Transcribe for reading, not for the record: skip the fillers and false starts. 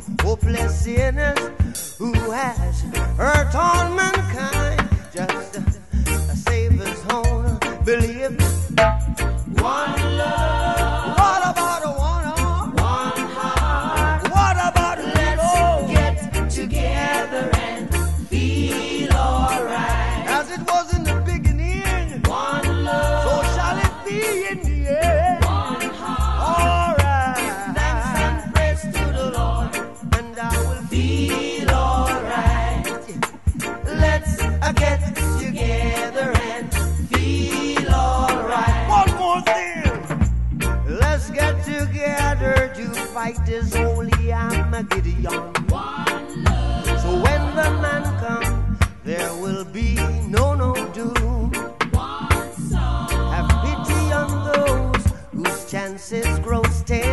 hopeless sinners who has hurt all mankind. Just a Savior's own believe. One love. What about a one arm? One heart. What about let's get together and feel alright? As it was in the beginning. One love. So shall it be in the end. One heart. Alright. Thanks and praise to the Lord, and I will feel alright. Let's get together and feel alright. One more thing. Let's get together to fight this holy Armageddon. One love. So when the man comes, there will be no doom. One song. Have pity on those whose chances grow stale.